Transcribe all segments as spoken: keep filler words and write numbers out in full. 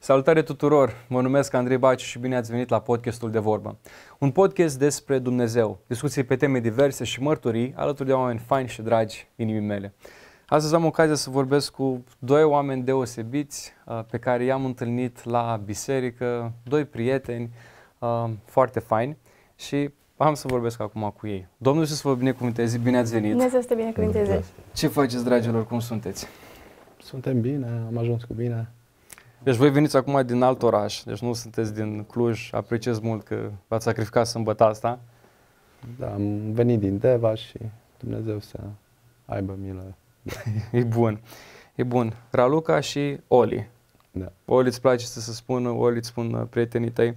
Salutare tuturor! Mă numesc Andrei Baciu și bine ați venit la podcastul De Vorbă. Un podcast despre Dumnezeu, discuții pe teme diverse și mărturii alături de oameni faini și dragi inimii mele. Astăzi am ocazia să vorbesc cu doi oameni deosebiți pe care i-am întâlnit la biserică, doi prieteni foarte faini și am să vorbesc acum cu ei. Domnul Iisus să vă binecuvânteze, bine ați venit! Dumnezeu să te binecuvânteze! Ce faceți, dragilor, cum sunteți? Suntem bine, am ajuns cu bine. Deci voi veniți acum din alt oraș, deci nu sunteți din Cluj, apreciez mult că v-ați sacrificat sâmbătă asta. Da, am venit din Deva și Dumnezeu să aibă milă. Da. E bun, e bun. Raluca și Oli. Da. Oli îți place să se spună, Oli îți spun prietenii tăi.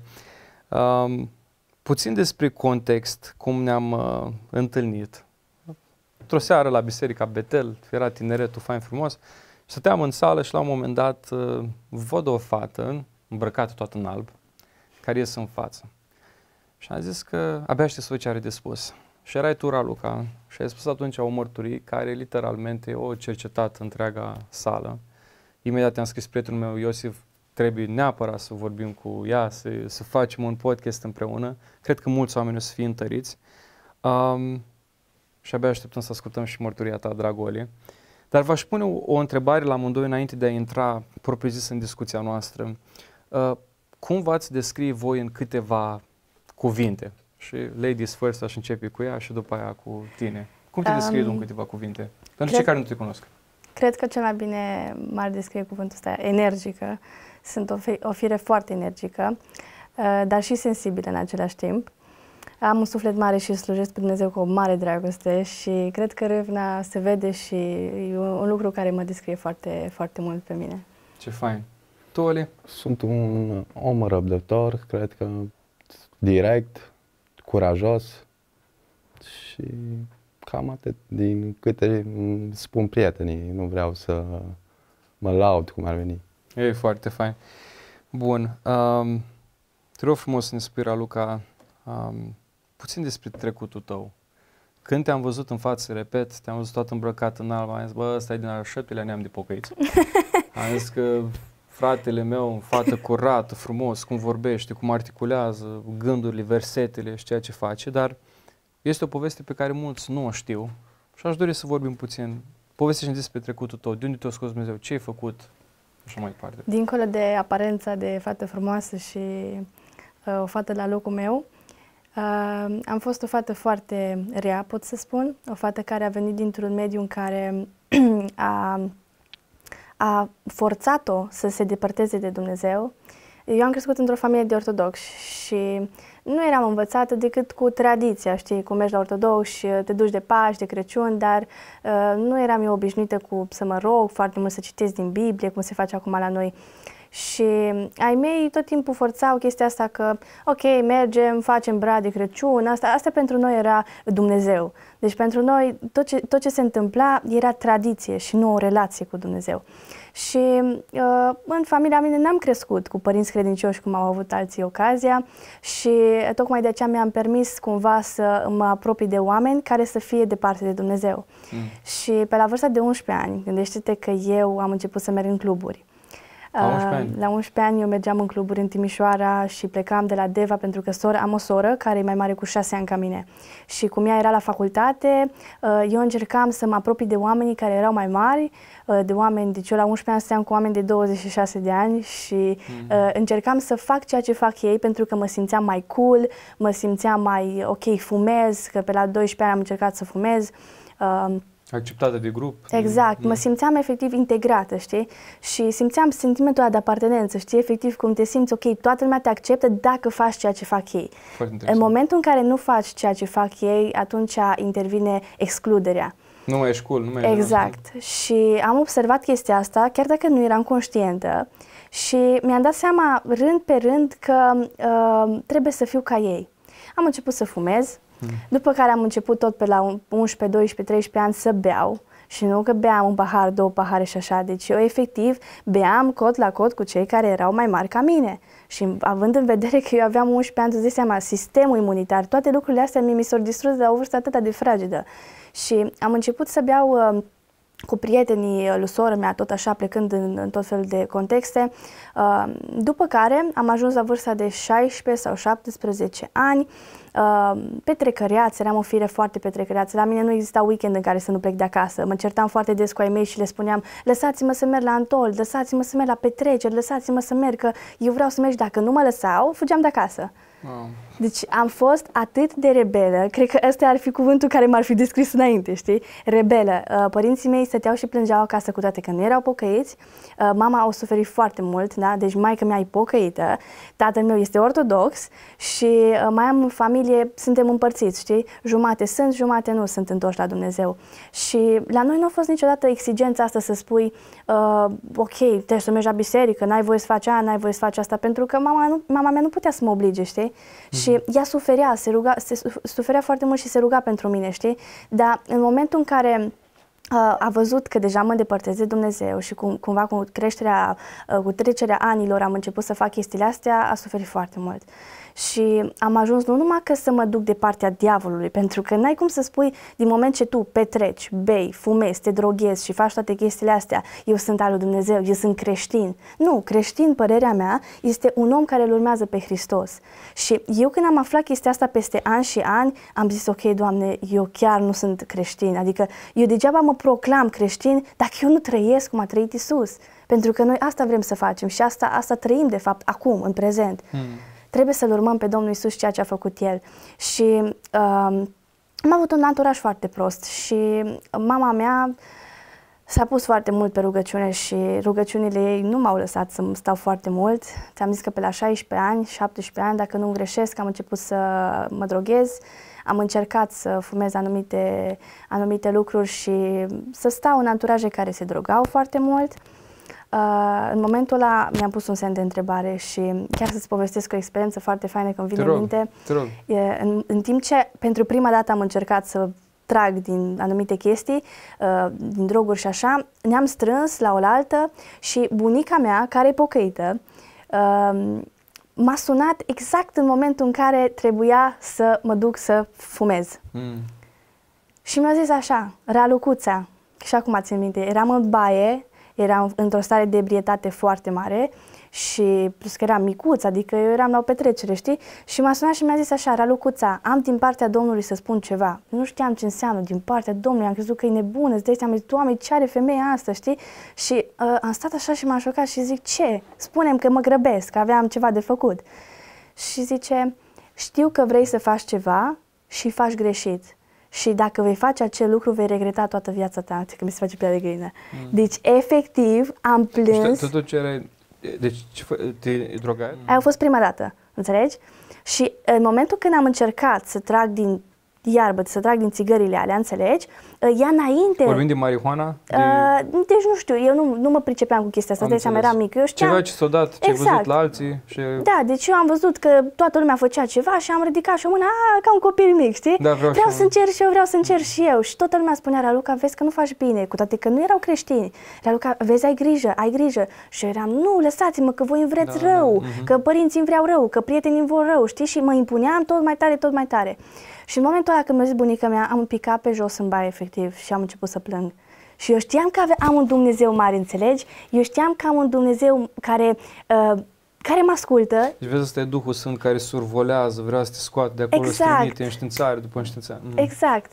Um, puțin despre context, cum ne-am uh, întâlnit. Într-o seară la Biserica Betel, era tineretul fain frumos. Stăteam în sală și la un moment dat uh, văd o fată îmbrăcată toată în alb, care ies în față. Și am zis că abia știe să văd ce are de spus. Și erai tu, Raluca, și ai spus atunci o mărturie care literalmente o cercetat întreaga sală. Imediat am scris prietenul meu, Iosif, trebuie neapărat să vorbim cu ea, să, să facem un podcast împreună. Cred că mulți oameni o să fie întăriți. Um, și abia așteptăm să ascultăm și mărturia ta, dragă Oli. Dar v-aș pune o, o întrebare la amândoi înainte de a intra propriu-zis în discuția noastră. Uh, cum v-ați descrie voi în câteva cuvinte? Și ladies first, aș începe cu ea și după aia cu tine. Cum te um, descrie în câteva cuvinte? Pentru cred, cei care nu te cunosc. Cred că cel mai bine m-ar descrie cuvântul ăsta, energică. Sunt o, o fire foarte energică, uh, dar și sensibilă în același timp. Am un suflet mare și slujesc pe Dumnezeu cu o mare dragoste și cred că râvna se vede și e un, un lucru care mă descrie foarte, foarte mult pe mine. Ce fain! Tu, Oli? Sunt un om răbdător, cred că direct, curajos și cam atât din câte spun prietenii. Nu vreau să mă laud cum ar veni. E foarte fain. Bun. Um, te rog frumos să ne spui, Raluca, um, puțin despre trecutul tău. Când te-am văzut în față, repet, te-am văzut tot îmbrăcat în alb, am zis, bă, ăsta e din al șaptelea neam de pocăiți. Am zis că fratele meu, fată curată, frumos, cum vorbește, cum articulează gândurile, versetele și ceea ce face, dar este o poveste pe care mulți nu o știu și aș dori să vorbim puțin. Povestește-mi despre trecutul tău, de unde te-a scos Dumnezeu, ce ai făcut și mai departe. Dincolo de aparența de fată frumoasă și uh, o fată la locul meu, Uh, am fost o fată foarte rea, pot să spun, o fată care a venit dintr-un mediu în care a, a forțat-o să se depărteze de Dumnezeu. Eu am crescut într-o familie de ortodoxi și nu eram învățată decât cu tradiția, știi, cum mergi la ortodox și te duci de Paști, de Crăciun, dar uh, nu eram eu obișnuită cu să mă rog foarte mult, să citesc din Biblie, cum se face acum la noi. Și ai mei tot timpul forțau chestia asta că, ok, mergem, facem brad de Crăciun, asta, asta pentru noi era Dumnezeu. Deci pentru noi tot ce, tot ce se întâmpla era tradiție și nu o relație cu Dumnezeu. Și uh, în familia mea n-am crescut cu părinți credincioși cum au avut alții ocazia și tocmai de aceea mi-am permis cumva să mă apropii de oameni care să fie departe de Dumnezeu. Mm. Și pe la vârsta de unsprezece ani, gândește-te că eu am început să merg în cluburi. La unsprezece ani. La unsprezece ani eu mergeam în cluburi în Timișoara și plecam de la Deva pentru că soră, am o soră care e mai mare cu șase ani ca mine. Și cum ea era la facultate, eu încercam să mă apropii de oamenii care erau mai mari, de oameni, deci eu la unsprezece ani stăteam cu oameni de douăzeci și șase de ani și mm-hmm. încercam să fac ceea ce fac ei pentru că mă simțeam mai cool, mă simțeam mai ok, fumez, că pe la doisprezece ani am încercat să fumez. Acceptată de grup. Exact, mm. mă simțeam efectiv integrată, știi? Și simțeam sentimentul ăla de apartenență, știi? Efectiv cum te simți, ok, toată lumea te acceptă dacă faci ceea ce fac ei. În momentul în care nu faci ceea ce fac ei, atunci intervine excluderea. Nu mai ești cool, nu mai ești. Exact. Așa. Și am observat chestia asta, chiar dacă nu eram conștientă, și mi-am dat seama rând pe rând că uh, trebuie să fiu ca ei. Am început să fumez. După care am început tot pe la unsprezece, doisprezece, treisprezece ani să beau și nu că beam un pahar, două pahare și așa, deci eu efectiv beam cot la cot cu cei care erau mai mari ca mine și având în vedere că eu aveam unsprezece ani, tu îți dai seama, sistemul imunitar, toate lucrurile astea mi s-au distrus de la o vârstă atât de fragedă și am început să beau uh, cu prietenii lui sora mea, tot așa, plecând în, în tot felul de contexte. Uh, după care am ajuns la vârsta de șaisprezece sau șaptesprezece ani, uh, petrecăreați, eram o fire foarte petrecăreață. La mine nu exista weekend în care să nu plec de acasă. Mă certam foarte des cu ai mei și le spuneam: lăsați-mă să merg la Antol, lăsați-mă să merg la petreceri, lăsați-mă să merg, că eu vreau să merg. Dacă nu mă lăsau, fugeam de acasă. Wow. Deci am fost atât de rebelă, cred că ăsta ar fi cuvântul care m-ar fi descris înainte, știi? Rebelă. Părinții mei stăteau și plângeau acasă, cu toate că nu erau pocăiți. Mama a suferit foarte mult, da? Deci maică mea e pocăită, tatăl meu este ortodox și mai am în familie, suntem împărțiți, știi? Jumate sunt, jumate nu sunt întorși la Dumnezeu. Și la noi nu a fost niciodată exigența asta să spui uh, ok, trebuie să mergi la biserică, n-ai voie să faci aia, n-ai voie să faci asta, pentru că mama, nu, mama mea nu putea să mă oblige, știi? Mm. Și ea suferea, se ruga, se suferea foarte mult și se ruga pentru mine, știi? Dar în momentul în care uh, a văzut că deja mă îndepărtez de Dumnezeu și cum, cumva cu creșterea, uh, cu trecerea anilor am început să fac chestiile astea, a suferit foarte mult. Și am ajuns nu numai că să mă duc de partea diavolului, pentru că n-ai cum să spui din moment ce tu petreci, bei, fumezi, te droghezi și faci toate chestiile astea, eu sunt al lui Dumnezeu, eu sunt creștin. Nu, creștin, părerea mea, este un om care îl urmează pe Hristos. Și eu când am aflat chestia asta peste ani și ani, am zis ok, Doamne, eu chiar nu sunt creștin. Adică eu degeaba mă proclam creștin dacă eu nu trăiesc cum a trăit Isus. Pentru că noi asta vrem să facem și asta, asta trăim de fapt acum, în prezent. Hmm. Trebuie să-L urmăm pe Domnul Iisus ceea ce a făcut El. Și uh, am avut un anturaj foarte prost și mama mea s-a pus foarte mult pe rugăciune și rugăciunile ei nu m-au lăsat să stau foarte mult. Ți-am zis că pe la șaisprezece ani, șaptesprezece ani, dacă nu greșesc, am început să mă droghez, am încercat să fumez anumite, anumite lucruri și să stau în anturaje care se drogau foarte mult. Uh, în momentul ăla mi-am pus un semn de întrebare și chiar să-ți povestesc o experiență foarte faină că îmi vine în minte. E, în, în timp ce pentru prima dată am încercat să trag din anumite chestii, uh, din droguri și așa, ne-am strâns la oaltă și bunica mea, care e pocăită, uh, m-a sunat exact în momentul în care trebuia să mă duc să fumez. Mm. Și mi-a zis așa: Ralucuța, și acum țin minte, eram în baie, eram într-o stare de ebrietate foarte mare și plus că eram micuț, adică eu eram la o petrecere, știi? Și m-a sunat și mi-a zis așa: Ralucuța, am din partea Domnului să spun ceva. Nu știam ce înseamnă din partea Domnului, am crezut că e nebună, îți dai seama, zic, Doamne, ce are femeia asta, știi? Și uh, am stat așa și m-am șocat și zic: ce? Spune-mi că mă grăbesc, că aveam ceva de făcut. Și zice: știu că vrei să faci ceva și faci greșit. Și dacă vei face acel lucru, vei regreta toată viața ta. Că mi se face pielea de găină. Mm. Deci, efectiv, am plâns. Tu, tu ce erai... Deci, te drogai? Aia a fost prima dată, înțelegi? Și în momentul când am încercat să trag din iarbă, să trag din țigările alea, înțelegi? Ea înainte... Vorbim de marihuana? De... Uh, deci nu știu, eu nu, nu mă pricepeam cu chestia asta, deci eram mic. Eu știam... Ceva ce s-a dat, ce exact. Ai văzut la alții și... Da, deci eu am văzut că toată lumea făcea ceva și am ridicat și o mână, a, ca un copil mic, știi? Da, vreau vreau și să încerc și eu, vreau să încerc și eu. Și toată lumea spunea: Raluca, vezi că nu faci bine, cu toate că nu erau creștini. Raluca, vezi, ai grijă, ai grijă. Și eu eram: nu, lăsați-mă, că voi îmi vreți da, rău, da, uh-huh. că părinții îmi vreau rău, că prietenii îmi vor rău, știi? Și mă impuneam tot mai tare, tot mai tare. Și în momentul ăla când mi-a zis bunica mea, am picat pe jos în baie, efectiv, și am început să plâng. Și eu știam că ave- am un Dumnezeu mare, înțelegi? Eu știam că am un Dumnezeu care, uh, care mă ascultă. Deci vezi, ăsta e Duhul Sfânt care survolează, vrea să te scoate de acolo, exact. Să trimite înștiințare după înștiințare. Mm. Exact.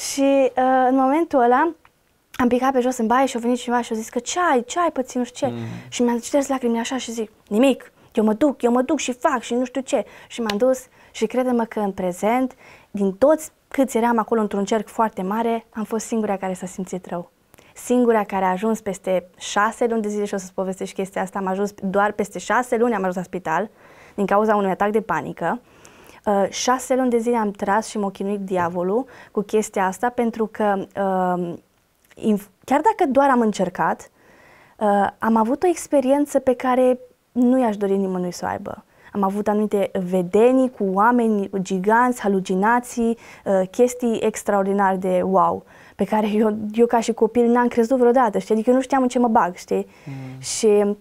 Și uh, în momentul ăla am picat pe jos în baie și a venit cineva și a zis că ce ai, ce ai pățit, nu știu ce. Mm. Și mi-am șters lacrimile așa și zic: nimic, eu mă duc, eu mă duc și fac și nu știu ce. Și m-am dus și crede-mă că în prezent, din toți câți eram acolo într-un cerc foarte mare, am fost singura care s-a simțit rău. Singura care a ajuns peste șase luni de zile, și o să-ți povestesc chestia asta, am ajuns doar peste șase luni, am ajuns la spital din cauza unui atac de panică. Uh, șase luni de zile am tras și m-a chinuit diavolul cu chestia asta, pentru că uh, chiar dacă doar am încercat, uh, am avut o experiență pe care nu i-aș dori nimănui să o aibă. Am avut anumite vedenii cu oameni giganți, halucinații, uh, chestii extraordinar de wow, pe care eu, eu ca și copil n-am crezut vreodată, știi? Adică eu nu știam în ce mă bag, știi? Mm. Și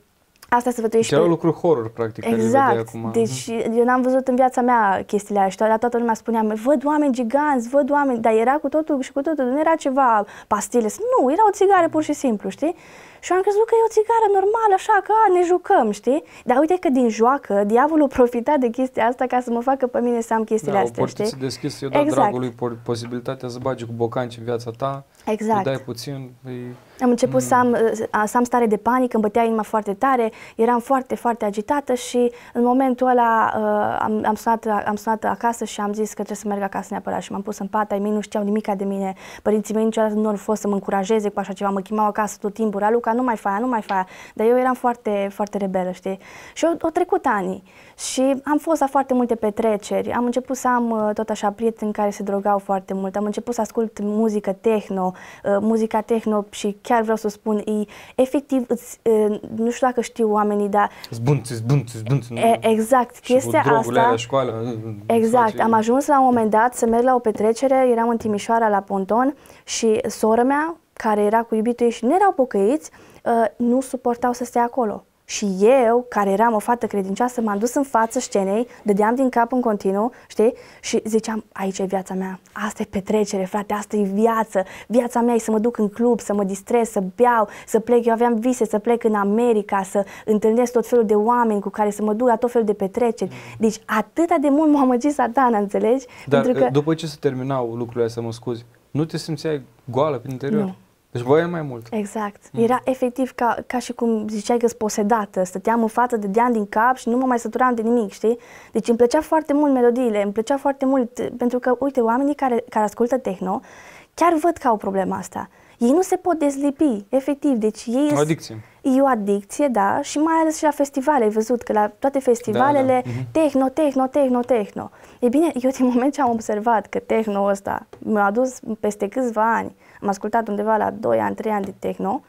asta sfătuiește. Erau lucruri horror, practic, exact. care le acum. Deci eu n-am văzut în viața mea chestiile astea, dar toată lumea spunea, văd oameni giganți, văd oameni, dar era cu totul și cu totul, nu era ceva pastile, nu, era o țigară pur și simplu, știi? Și eu am crezut că e o țigară normală, așa, că a, ne jucăm, știi? Dar uite că din joacă, diavolul a profitat de chestia asta ca să mă facă pe mine să am chestiile da, astea, știi? Da, o portiță deschisă, eu dau exact. dragului posibilitatea să bagi cu bocanci în viața ta, exact. îi dai puțin, îi... Am început mm. să, am, să am stare de panică, îmi bătea inima foarte tare, eram foarte, foarte agitată și în momentul ăla uh, am, am, sunat, am sunat acasă și am zis că trebuie să merg acasă neapărat și m-am pus în pat, ai mei nu știau nimica de mine, părinții mei niciodată nu au fost să mă încurajeze cu așa ceva, mă chemau acasă tot timpul, Raluca, nu mai faia, nu mai faia, dar eu eram foarte, foarte rebelă, știi? Și au, au trecut ani și am fost la foarte multe petreceri, am început să am tot așa prieteni care se drogau foarte mult, am început să ascult muzică techno, uh, muzica techno și chiar vreau să spun, e, efectiv, îți, e, nu știu dacă știu oamenii, dar... Zbunți, zbunți, zbunți. E, exact, chestia asta... la școală. Exact, face... am ajuns la un moment dat să merg la o petrecere, eram în Timișoara la Ponton și sora mea, care era cu iubitul ei și nu erau pocăiți, nu suportau să stea acolo. Și eu, care eram o fată credincioasă, m-am dus în față scenei, dădeam din cap în continuu, știi? Și ziceam, aici e viața mea, asta e petrecere, frate, asta e viață, viața mea e să mă duc în club, să mă distrez, să beau, să plec, eu aveam vise să plec în America, să întâlnesc tot felul de oameni cu care să mă duc la tot felul de petreceri. Deci atâta de mult m-a amăgit Satana, înțelegi? Dar Pentru că... după ce se terminau lucrurile astea, mă scuzi, nu te simțeai goală prin interior? Nu. Deci voiai mai mult. Exact. Mm. Era efectiv ca, ca și cum ziceai că-s posedată. Stăteam în față, dădeam din cap și nu mă mai săturam de nimic, știi? Deci îmi plăcea foarte mult melodiile, îmi plăcea foarte mult, pentru că, uite, oamenii care, care ascultă techno, chiar văd că au problema asta. Ei nu se pot dezlipi, efectiv, deci ei... O adicție. E o adicție, da, și mai ales și la festivale, ai văzut că la toate festivalele, da, da. techno, techno, techno, techno. E bine, eu din moment ce am observat că techno ăsta mi-a adus peste câțiva ani, am ascultat undeva la doi ani, trei ani de techno,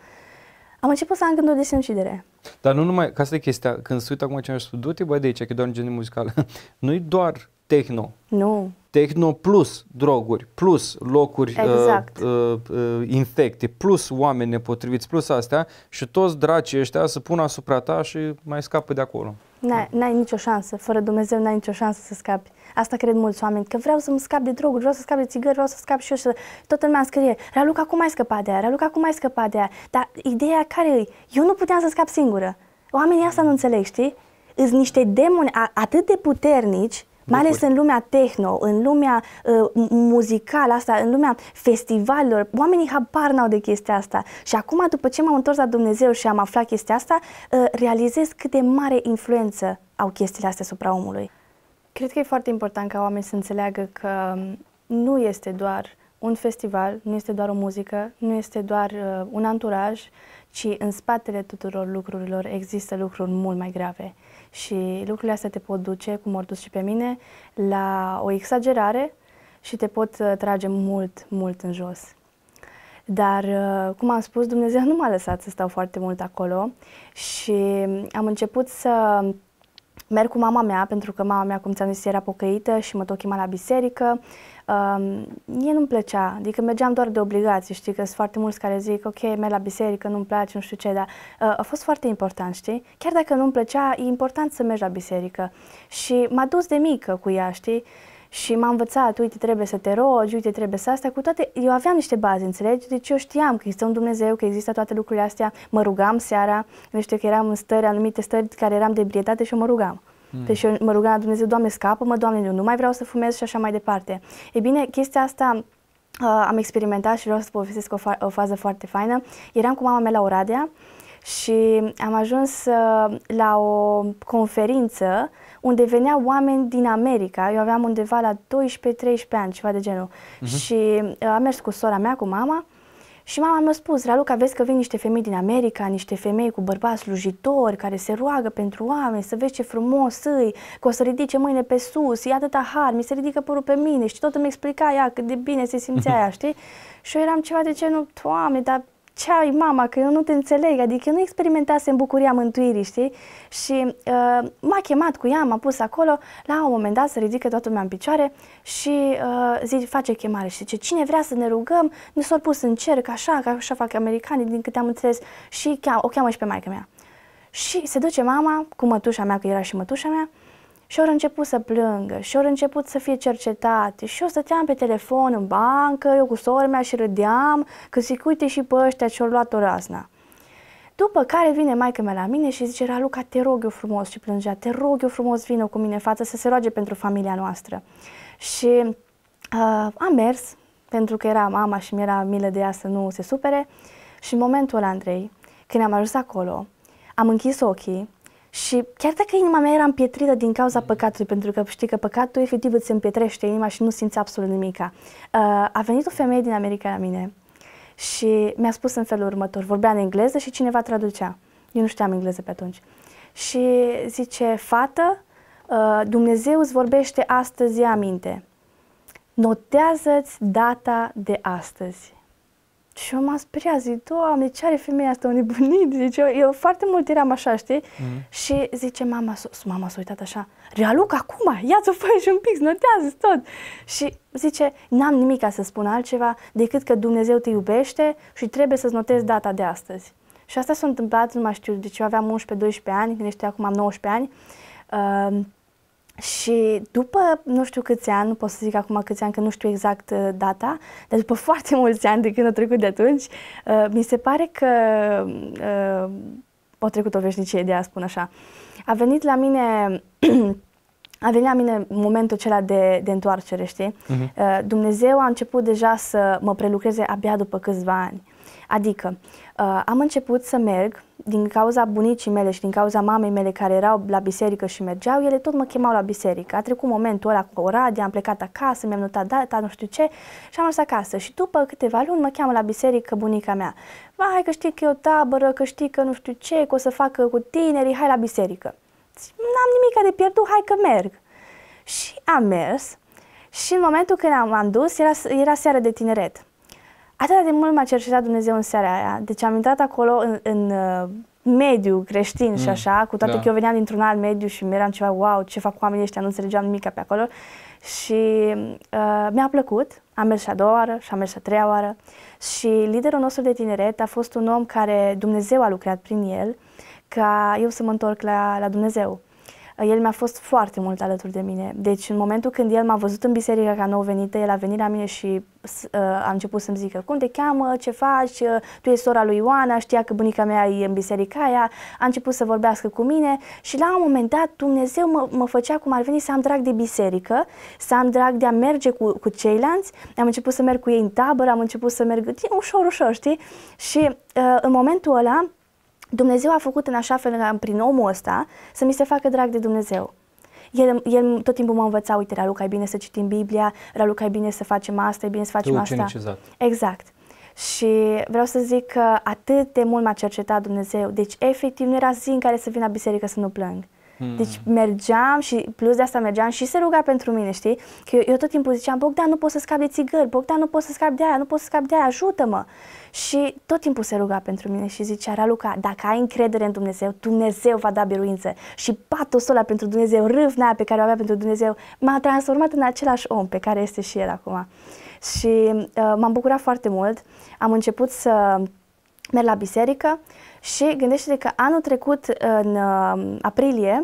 am început să am gânduri de sinucidere. Dar nu numai, ca asta e chestia, când se uită acum ce am spus, du-te băi de aici, că e doar un genere muzical. Nu-i doar techno. Nu. Techno plus droguri, plus locuri exact. uh, uh, uh, infecte, plus oameni nepotriviți, plus astea și toți dracii ăștia să pună asupra ta și mai scapă de acolo. N-ai nicio șansă, fără Dumnezeu n-ai nicio șansă să scapi. Asta cred mulți oameni, că vreau să-mi scap de droguri, vreau să scap de țigări, vreau să scap și eu să... Toată lumea scrie, Raluca, cum ai scăpat de aia? Raluca, cum ai scăpat de aia? Dar ideea care e? Eu nu puteam să scap singură. Oamenii asta nu înțeleg, știi? Îs niște demoni atât de puternici, mai ales în lumea techno, în lumea uh, muzicală asta, în lumea festivalelor, oamenii habar n-au de chestia asta. Și acum, după ce m-am întors la Dumnezeu și am aflat chestia asta, uh, realizez cât de mare influență au chestiile astea asupra omului. Cred că e foarte important ca oamenii să înțeleagă că nu este doar un festival, nu este doar o muzică, nu este doar uh, un anturaj, ci în spatele tuturor lucrurilor există lucruri mult mai grave. Și lucrurile astea te pot duce, cum au dus și pe mine, la o exagerare și te pot uh, trage mult, mult în jos. Dar, uh, cum am spus, Dumnezeu nu m-a lăsat să stau foarte mult acolo și am început să merg cu mama mea, pentru că mama mea, cum ți-am zis, era pocăită și mă tot chema la biserică. Uh, mie nu-mi plăcea, adică mergeam doar de obligație, știi, că sunt foarte mulți care zic, ok, merg la biserică, nu-mi place, nu știu ce, dar uh, a fost foarte important, știi? Chiar dacă nu-mi plăcea, e important să mergi la biserică. Și m-a dus de mică cu ea, știi? Și m-a învățat, uite, trebuie să te rogi, uite, trebuie să astea, cu toate, eu aveam niște baze, înțelegi? Deci eu știam că există un Dumnezeu, că există toate lucrurile astea, mă rugam seara, nu știu, că eram în stări, anumite stări care eram de ebrietate și eu mă rugam. Mm. Deci eu mă rugam la Dumnezeu, Doamne, scapă-mă, Doamne, eu nu mai vreau să fumez și așa mai departe. E bine, chestia asta uh, am experimentat și vreau să povestesc o, fa o fază foarte faină. Eram cu mama mea la Oradea și am ajuns uh, la o conferință unde veneau oameni din America. Eu aveam undeva la doisprezece treisprezece ani, ceva de genul. Uh-huh. Și uh, am mers cu sora mea, cu mama, și mama mi-a spus, Raluca, vezi că vin niște femei din America, niște femei cu bărbați slujitori care se roagă pentru oameni, să vezi ce frumos îi, că o să ridice mâine pe sus, e atâta har, mi se ridică părul pe mine și tot îmi explica ea cât de bine se simțea ea, știi? Și eu eram ceva de genul, Doamne, dar ce ai, mama, că eu nu te înțeleg, adică eu nu experimentasem bucuria mântuirii, știi? Și uh, m-a chemat cu ea, m-a pus acolo, la un moment dat se ridică toată lumea în picioare și uh, zice, face chemare și zice, cine vrea să ne rugăm, ne s-au pus în cerc, așa, că așa fac americanii, din câte am înțeles, și cheam, o cheamă și pe maică mea. Și se duce mama cu mătușa mea, că era și mătușa mea, și ori început să plângă, și ori început să fie cercetate, și eu stăteam pe telefon în bancă, eu cu sora mea și râdeam, că zic, uite și pe ăștia ce-au luat-o razna. După care vine maică mea la mine și zice, Raluca, te rog eu frumos, și plângea, te rog eu frumos, vină cu mine în față să se roage pentru familia noastră. Și uh, am mers, pentru că era mama și mi-era milă de ea să nu se supere, și în momentul ăla, Andrei, când am ajuns acolo, am închis ochii și chiar dacă inima mea era împietrită din cauza păcatului, pentru că știi că păcatul efectiv îți împietrește inima și nu simți absolut nimica, uh, a venit o femeie din America la mine și mi-a spus în felul următor, vorbea în engleză și cineva traducea. Eu nu știam engleză pe atunci. Și zice, fată, uh, Dumnezeu îți vorbește astăzi, ia aminte. Notează-ți data de astăzi. Și eu m-am speriat, zic, Doamne, ce are femeia asta, o nebunit? Zice, eu, eu foarte mult eram așa, știi? Mm. Și zice, mama, mama s-a uitat așa, Raluca, acum, ia-ți-o, fă și un pic, notează-ți tot. Și zice, n-am nimic ca să spun altceva decât că Dumnezeu te iubește și trebuie să-ți notezi data de astăzi. Și asta s-a întâmplat, nu mai știu, deci eu aveam unsprezece doisprezece ani, gândește acum am nouăsprezece ani. Uh, Și după nu știu câți ani, nu pot să zic acum câți ani, că nu știu exact uh, data, dar după foarte mulți ani de când a trecut de atunci, uh, mi se pare că uh, a trecut o veșnicie, de a spun așa. A venit la mine, a venit la mine momentul acela de, de întoarcere, știi? Uh-huh. Uh, Dumnezeu a început deja să mă prelucreze abia după câțiva ani. Adică uh, am început să merg din cauza bunicii mele și din cauza mamei mele care erau la biserică și mergeau, ele tot mă chemau la biserică. A trecut momentul ăla cu Oradea, am plecat acasă, mi-am notat data, nu știu ce, și am mers acasă. Și după câteva luni mă cheamă la biserică bunica mea. Vai, că știi că e o tabără, că știi că nu știu ce, că o să facă cu tinerii, hai la biserică. N-am nimic de pierdut, hai că merg. Și am mers și în momentul când am, am dus, era, era seară de tineret. Atât de mult m-a cercetat Dumnezeu în seara aia, deci am intrat acolo în, în uh, mediu creștin mm, și așa, cu toate da. că eu veneam dintr-un alt mediu și mi-eram ceva, wow, ce fac oamenii ăștia, nu înțelegeam nimic pe acolo și uh, mi-a plăcut, am mers și a doua oară și am mers și a treia oară și liderul nostru de tineret a fost un om care Dumnezeu a lucrat prin el ca eu să mă întorc la, la Dumnezeu. El mi-a fost foarte mult alături de mine. Deci în momentul când el m-a văzut în biserică ca nou venită, el a venit la mine și uh, a început să-mi zică cum te cheamă, ce faci, uh, tu ești sora lui Ioana, știa că bunica mea e în biserica aia, a început să vorbească cu mine și la un moment dat Dumnezeu mă, mă făcea cum ar veni să am drag de biserică, să am drag de a merge cu, cu ceilalți, am început să merg cu ei în tabără, am început să merg ușor, ușor, știi? Și uh, în momentul ăla Dumnezeu a făcut în așa fel, prin omul ăsta, să mi se facă drag de Dumnezeu. El, el tot timpul mă învăța, uite, Raluca, e bine să citim Biblia, Raluca, e bine să facem asta, e bine să facem asta. Exact. Și vreau să zic că atât de mult m-a cercetat Dumnezeu, deci efectiv nu era zi în care să vin la biserică să nu plâng. Hmm. Deci mergeam și plus de asta mergeam și se ruga pentru mine, știi? Că eu, eu tot timpul ziceam, Bogdan, nu pot să scap de țigări, Bogdan, nu pot să scap de aia, nu pot să scap de aia, ajută-mă! Și tot timpul se ruga pentru mine și zicea, Raluca, dacă ai încredere în Dumnezeu, Dumnezeu va da biruință. Și patosul ăla pentru Dumnezeu, râvna aia pe care o avea pentru Dumnezeu, m-a transformat în același om pe care este și el acum. Și uh, m-am bucurat foarte mult, am început să merg la biserică și gândește-te că anul trecut, în uh, aprilie,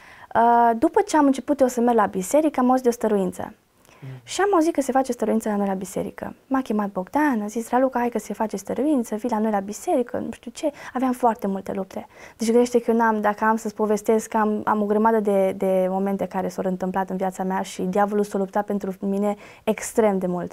uh, după ce am început eu să merg la biserică, am auzit de o stăruință. Mm. Și am auzit că se face stăruință la noi la biserică. M-a chemat Bogdan, a zis, Raluca, hai că se face stăruință, vii la noi la biserică, nu știu ce. Aveam foarte multe lupte. Deci gândește că eu n-am, dacă am să-ți povestesc, am, am o grămadă de, de momente care s-au întâmplat în viața mea și diavolul s-a luptat pentru mine extrem de mult.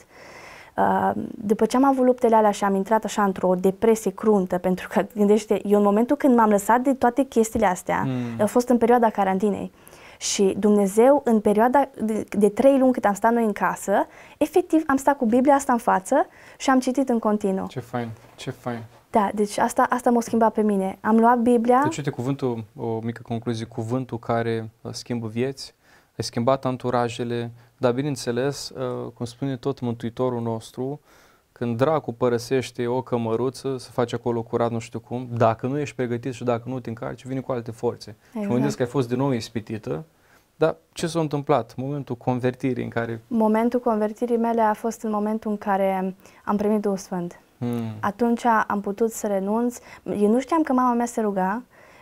Uh, după ce am avut luptele alea și am intrat așa într-o depresie cruntă, pentru că, gândește, eu în momentul când m-am lăsat de toate chestiile astea, mm. a fost în perioada carantinei. Și Dumnezeu, în perioada de, de trei luni cât am stat noi în casă, efectiv am stat cu Biblia asta în față și am citit în continuu. Ce fain, ce fain. Da, deci asta, asta m-a schimbat pe mine. Am luat Biblia... Deci, uite, cuvântul, o mică concluzie, cuvântul care schimbă vieți, ai schimbat anturajele, dar bineînțeles, cum spune tot Mântuitorul nostru, când dracul părăsește o cămăruță, se face acolo curat nu știu cum, dacă nu ești pregătit și dacă nu te încarci, vine cu alte forțe. Exact. Și mă gândesc că ai fost din nou ispitită, dar ce s-a întâmplat? Momentul convertirii în care... Momentul convertirii mele a fost în momentul în care am primit Duhul Sfânt. Hmm. Atunci am putut să renunț. Eu nu știam că mama mea se ruga,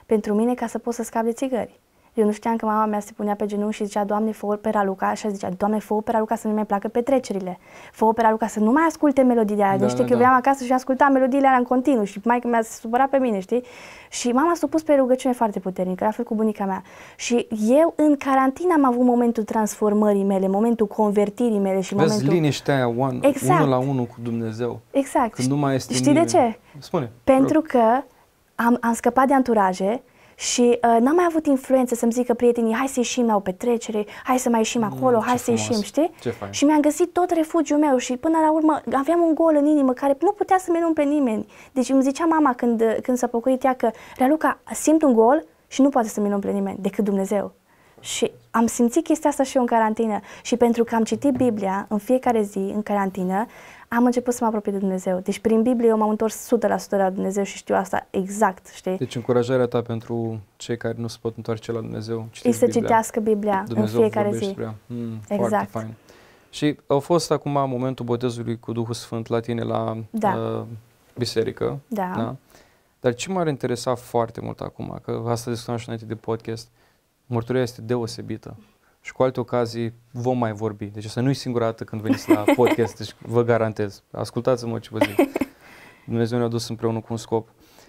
pentru mine ca să pot să scap de țigări. Eu nu știam că mama mea se punea pe genunchi și zicea, Doamne, fă pe Raluca, și zicea, Doamne, fă pe Raluca să nu mai placă petrecerile, fă pe Raluca să nu mai asculte melodiile alea. Da, știi da, că eu da. veneam acasă și ascultam melodiile alea în continuu și maică mea se supăra pe mine, știi? Și mama s-a pus pe rugăciune foarte puternică, la fel cu bunica mea. Și eu în carantină am avut momentul transformării mele, momentul convertirii mele și Vezi, momentul... liniștea aia, one, exact. unul la unul cu Dumnezeu. Exact. Când nu mai este Știi nimeni. de ce? Spune. Pentru că am, am scăpat de anturaje și uh, n-am mai avut influență să-mi zică prietenii, hai să ieșim la o petrecere, hai să mai ieșim acolo, mm, hai să frumos. ieșim, știi? Și mi-am găsit tot refugiul meu și până la urmă aveam un gol în inimă care nu putea să-mi umple nimeni. Deci îmi zicea mama când, când s-a pocăit ea că, Raluca, simt un gol și nu poate să-mi umple nimeni decât Dumnezeu. Și am simțit chestia asta și eu în carantină și pentru că am citit Biblia în fiecare zi, în carantină, am început să mă apropii de Dumnezeu. Deci prin Biblie eu m-am întors o sută la sută la Dumnezeu și știu asta exact, știi? Deci încurajarea ta pentru cei care nu se pot întoarce la Dumnezeu, e să Biblia. Citească Biblia Dumnezeu în fiecare zi. Mm, exact. Foarte fain. Și a fost acum momentul botezului cu Duhul Sfânt la tine la da. uh, biserică. Da. da. Dar ce m-ar interesa foarte mult acum, că asta discutam și înainte de podcast, mărturia este deosebită. Și cu alte ocazii vom mai vorbi. Deci asta nu e singura dată când veniți la podcast, deci vă garantez. Ascultați-mă ce vă zic. Dumnezeu ne-a dus împreună cu un scop.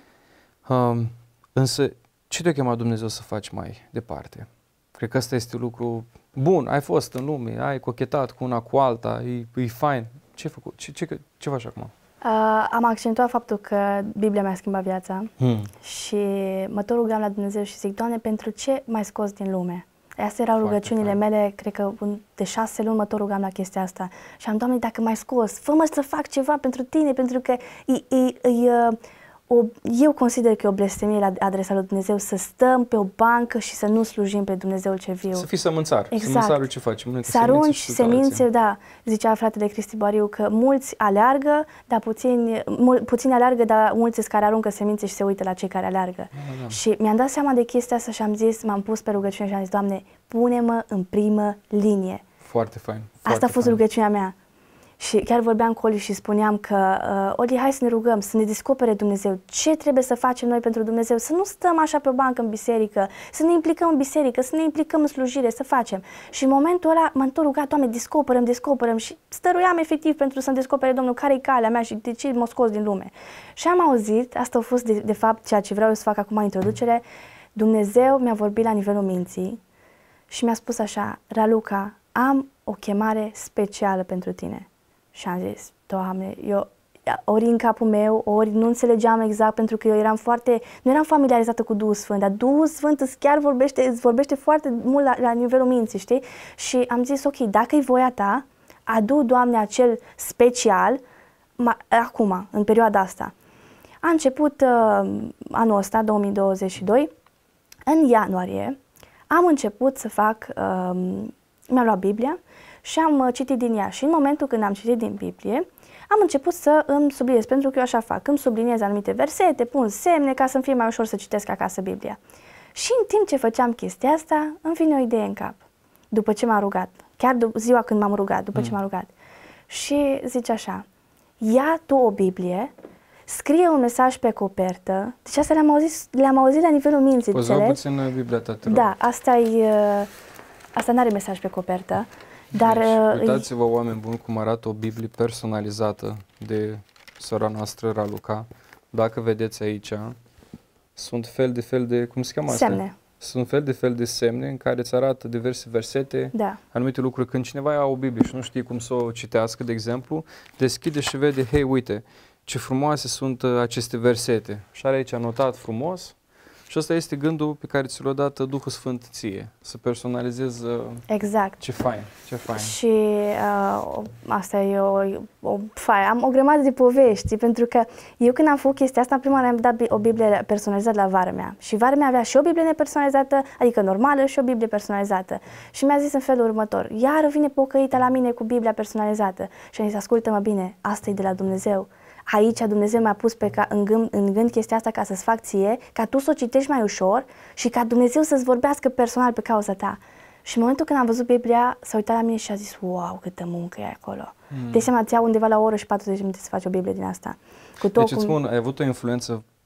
Um, însă, ce te-a chemat Dumnezeu să faci mai departe? Cred că asta este lucru bun. Ai fost în lume, ai cochetat cu una cu alta, e, e fain. Ce ai făcut? Ce, ce, ce faci acum? Uh, am accentuat faptul că Biblia mi-a schimbat viața hmm. și mă tot rugam la Dumnezeu și zic, Doamne, pentru ce m-ai scos din lume? Astea erau rugăciunile mele, cred că de șase luni mă tot rugam la chestia asta. Și am, Doamne, dacă m-ai scos, fă-mă să fac ceva pentru tine, pentru că e, e, e, o, eu consider că e o blestemie la adresa lui Dumnezeu să stăm pe o bancă și să nu slujim pe Dumnezeul cel viu. Să fii sămânțar. Exact. Sămânțarul ce faci? Mănâncă să arunci semințe, da. Zicea fratele Cristi Bariu că mulți aleargă, dar puțini, mul, puțini aleargă, dar mulți sunt care aruncă semințe și se uită la cei care aleargă. Da, da. Și mi-am dat seama de chestia asta și am zis, m-am pus pe rugăciune și am zis, Doamne, pune-mă în primă linie. Foarte fain. Foarte asta a fost fain. rugăciunea mea. Și chiar vorbeam cu Oli și spuneam că, uh, Oli, hai să ne rugăm, să ne descopere Dumnezeu. Ce trebuie să facem noi pentru Dumnezeu? Să nu stăm așa pe o bancă în biserică, să ne implicăm în biserică, să ne implicăm în slujire, să facem. Și în momentul ăla m-am tot rugat, Doamne, descoperăm, descoperăm și stăruiam efectiv pentru să-mi descopere Domnul care e calea mea și de ce m-a scos din lume. Și am auzit, asta a fost de, de fapt ceea ce vreau eu să fac acum în introducere, Dumnezeu mi-a vorbit la nivelul minții și mi-a spus așa, Raluca, am o chemare specială pentru tine. Și am zis, Doamne, eu ori în capul meu, ori nu înțelegeam exact pentru că eu eram foarte, nu eram familiarizată cu Duhul Sfânt, dar Duhul Sfânt îți chiar vorbește, îți vorbește foarte mult la, la nivelul minții, știi? Și am zis, ok, dacă e voia ta, adu, Doamne, acel special ma, acum, în perioada asta. A început uh, anul ăsta, două mii douăzeci și doi, în ianuarie, am început să fac, uh, mi-am luat Biblia și am uh, citit din ea. Și în momentul când am citit din Biblie, am început să îmi subliniez, pentru că eu așa fac, îmi subliniez anumite versete, pun semne ca să-mi fie mai ușor să citesc acasă Biblia. Și în timp ce făceam chestia asta, îmi vine o idee în cap, după ce m-am rugat, chiar ziua când m-am rugat, după mm. ce m-am rugat. Și zice așa, ia tu o Biblie, scrie un mesaj pe copertă, deci asta le-am auzit, le-am auzit la nivelul minții, înțelegi? Poți puțin Biblia ta, te rog. Da, asta e, asta n-are mesaj pe copertă. Dar, deci, uitați-vă, oameni buni, cum arată o Biblie personalizată de sora noastră, Raluca. Dacă vedeți aici, sunt fel de fel de, cum se cheamă asta? Semne. Sunt fel de fel de semne în care îți arată diverse versete, da. anumite lucruri. Când cineva ia o Biblie și nu știe cum să o citească, de exemplu, deschide și vede, hei, uite, ce frumoase sunt aceste versete. Și are aici anotat frumos. Și ăsta este gândul pe care ți l-a dat Duhul Sfânt ție, să personalizezi. Exact. Ce fain, ce fain. Și uh, asta e o, o fain. Am o grămadă de povești, pentru că eu când am făcut chestia asta, în prima oară am dat o Biblie personalizată la vara mea. Și vara mea avea și o Biblie nepersonalizată, adică normală, și o Biblie personalizată. Și mi-a zis în felul următor, iară vine pocăită la mine cu Biblia personalizată. Și am zis, ascultă-mă bine, asta e de la Dumnezeu. Aici Dumnezeu mi-a pus pe ca, în, gând, în gând chestia asta ca să-ți fac ție, ca tu să o citești mai ușor și ca Dumnezeu să-ți vorbească personal pe cauza ta. Și în momentul când am văzut Biblia, s-a uitat la mine și a zis, wow, câtă muncă e acolo. Mm. De seama, ți-au undeva la o oră și patruzeci de minute să faci o Biblie din asta. Cu tot deci îți spun, ai avut o influență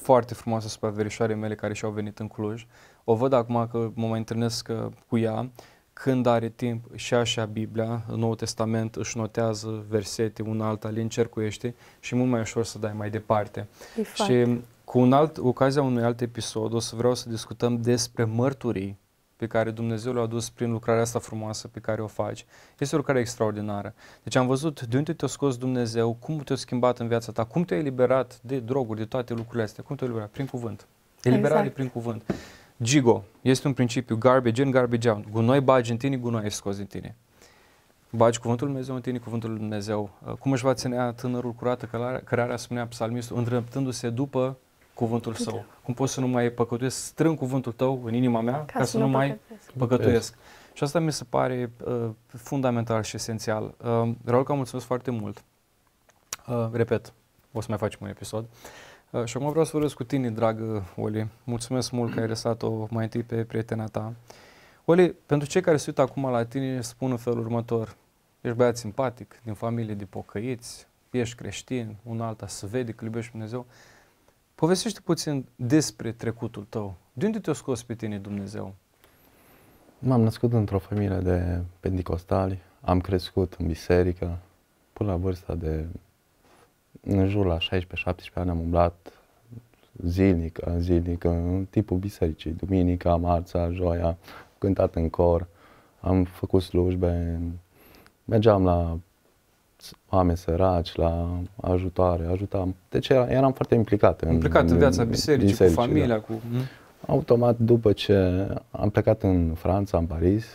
foarte frumoasă asupra verișoarei mele care și-au venit în Cluj. O văd acum că mă mai întâlnesc cu ea, când are timp și așa Biblia, în Noul Testament își notează versete, una alta, le încercuiește și e mult mai ușor să dai mai departe. Și cu un alt, ocazia unui alt episod o să vreau să discutăm despre mărturii pe care Dumnezeu le-a adus prin lucrarea asta frumoasă pe care o faci. Este o lucrare extraordinară. Deci am văzut de unde te-a scos Dumnezeu, cum te-a schimbat în viața ta, cum te-ai eliberat de droguri, de toate lucrurile astea, cum te-ai eliberat? Prin cuvânt. Eliberare exact. Prin cuvânt. Gigo este un principiu, garbage in, garbage out. Gunoi bagi în tine, gunoi ești scos din tine. Bagi cuvântul Lui Dumnezeu în tine, cuvântul Lui Dumnezeu. Cum își va ținea tânărul curată cărarea, spunea psalmistul, îndreptându-se după cuvântul său. Cum poți să nu mai păcătuiesc? Strâng cuvântul tău în inima mea ca, ca să, să nu mai păcătuiesc. păcătuiesc. Și asta mi se pare uh, fundamental și esențial. Uh, Raul, că mulțumesc foarte mult. Uh, repet, o să mai facem un episod. Uh, și acum vreau să vorbesc cu tine, dragă Oli. Mulțumesc mult că ai lăsat-o mai întâi pe prietena ta. Oli, pentru cei care se uită acum la tine, spun în felul următor. Ești băiat simpatic, din familie de pocăiți, ești creștin, un alta se vede că iubești Dumnezeu. Povestește puțin despre trecutul tău. De unde te-a scos pe tine Dumnezeu? M-am născut într-o familie de penticostali, am crescut în biserică, până la vârsta de, în jur la șaisprezece șaptesprezece ani am umblat zilnic, zilnic, în tipul bisericii, duminica, marța, joia, cântat în cor, am făcut slujbe, mergeam la oameni săraci, la ajutoare, ajutam. Deci era, eram foarte implicat în, implicat în viața bisericii, bisericii cu familia, da. cu... Automat, după ce am plecat în Franța, în Paris,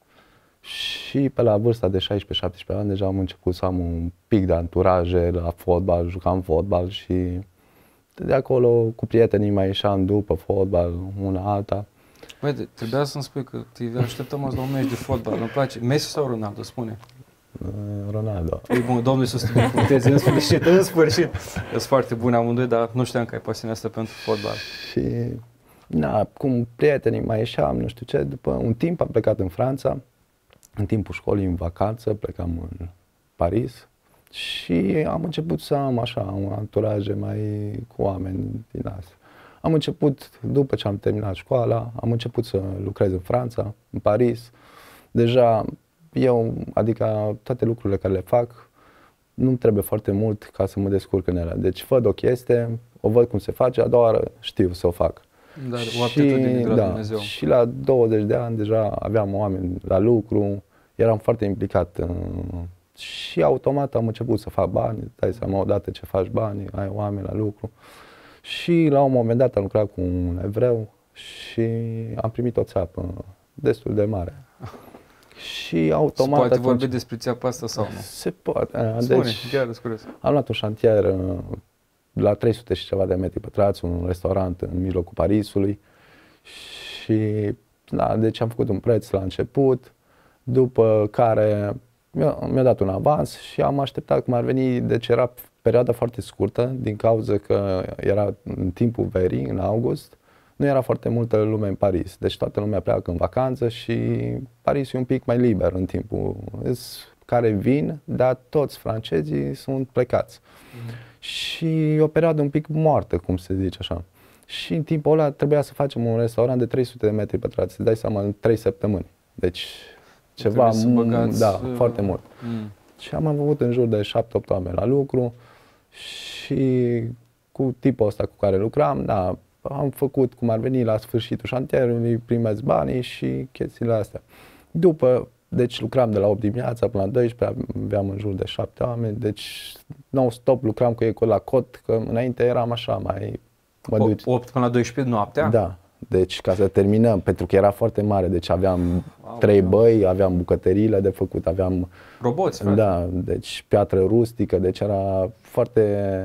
și pe la vârsta de șaisprezece șaptesprezece ani deja am început să am un pic de anturaje la fotbal, jucam fotbal și de acolo cu prietenii mai ieșeam după fotbal, una alta. Băi, trebuia să-mi spui că te așteptăm azi la un meci de fotbal, îmi place. Messi sau Ronaldo, spune? Ronaldo. E bun, Domnul Iisus te binecuvânteze, în sfârșit, în sfârșit. Sunt foarte bune amândoi, dar nu știam că ai pasiunea asta pentru fotbal. Și, na, cum prietenii mai ieșeam, nu știu ce, după un timp am plecat în Franța, în timpul școlii, în vacanță, plecam în Paris și am început să am așa, un anturaje mai cu oameni din asta. Am început, după ce am terminat școala, am început să lucrez în Franța, în Paris. Deja eu, adică toate lucrurile care le fac, nu trebuie foarte mult ca să mă descurc în ele. Deci văd o chestie, o văd cum se face, a doua oară știu să o fac. Dar o aptitudine de la da, Dumnezeu. Și la douăzeci de ani deja aveam oameni la lucru, eram foarte implicat în, și automat am început să fac bani, dai seama odată ce faci bani, ai oameni la lucru. Și la un moment dat am lucrat cu un evreu și am primit o țeapă destul de mare. Și automat... Se poate atunci, vorbi despre țeapa asta sau nu? Se poate. Spune, deci, chiar îți curios. Am luat un șantier la trei sute și ceva de metri pătrați, un restaurant în mijlocul Parisului și da, deci am făcut un preț la început, după care mi-a dat un avans și am așteptat cum ar veni, deci era perioada foarte scurtă din cauza că era în timpul verii, în august, nu era foarte multă lume în Paris, deci toată lumea pleacă în vacanță și Paris e un pic mai liber în timpul care vin, dar toți francezii sunt plecați. Mm. Și e o perioadă un pic moartă, cum se zice așa. Și în timpul ăla trebuia să facem un restaurant de trei sute de metri pătrați, să dai seama, în trei săptămâni. Deci ceva, băgați, da, uh, foarte mult. Mm. Și am avut în jur de șapte opt oameni la lucru și cu tipul ăsta cu care lucram, da, am făcut cum ar veni la sfârșitul șantierului, primeți banii și chestiile astea. După, deci lucram de la opt dimineața până la douăsprezece, aveam în jur de șapte oameni, deci non-stop lucram cu ei la cot, că înainte eram așa mai... opt până la douăsprezece noaptea? Da, deci ca să terminăm, pentru că era foarte mare, deci aveam trei băi, aveam bucătăriile de făcut, aveam... Roboți, frate. Da, deci piatră rustică, deci era foarte...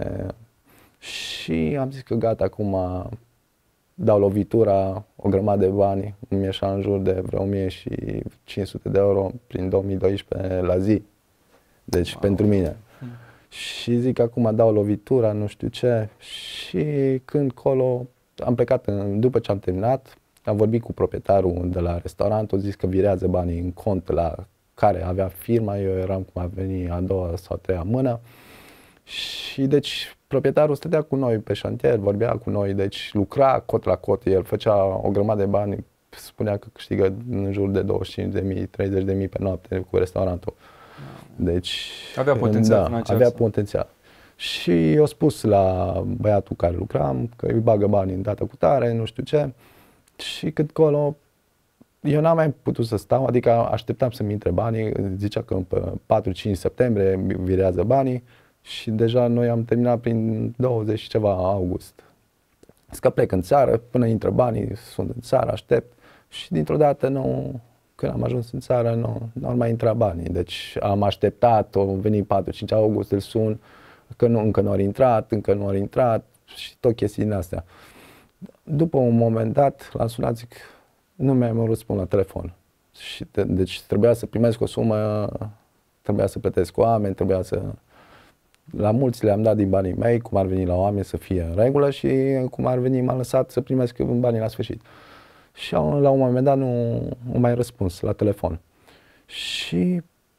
Și am zis că gata, acum dau lovitura, o grămadă de bani, îmi ieșea în jur de vreo o mie cinci sute de euro prin două mii doisprezece la zi, deci wow. Pentru mine. Hmm. Și zic acum dau lovitura, nu știu ce, și când colo am plecat, în, după ce am terminat, am vorbit cu proprietarul de la restaurant, a zis că virează banii în cont la care avea firma, eu eram cum a venit a doua sau a treia mână. Și deci proprietarul stătea cu noi pe șantier, vorbea cu noi, deci lucra cot la cot, el făcea o grămadă de bani, spunea că câștigă în jur de douăzeci și cinci de mii, treizeci de mii pe noapte cu restaurantul. Deci avea potențial da, financiar. avea potențial. Și i-a spus la băiatul care lucram că îi bagă banii în data cu tare, nu știu ce. Și cât colo, eu n-am mai putut să stau, adică așteptam să-mi intre banii, zicea că pe patru-cinci septembrie virează banii și deja noi am terminat prin douăzeci și ceva august. Zic că plec în țară, până intră banii, sunt în țară, aștept și dintr-o dată nu, când am ajuns în țară nu, nu au mai intrat banii. Deci am așteptat, au venit patru-cinci august, îl sun, că nu, încă nu au intrat, încă nu au intrat și tot chestii din astea. După un moment dat l-am sunat, zic, nu mi-am răspuns la telefon. Și te, deci trebuia să primesc o sumă, trebuia să plătesc oameni, trebuia să... La mulți le-am dat din banii mei, cum ar veni la oameni să fie în regulă și cum ar veni m-a lăsat să primesc banii la sfârșit. Și la un moment dat nu am mai răspuns la telefon. Și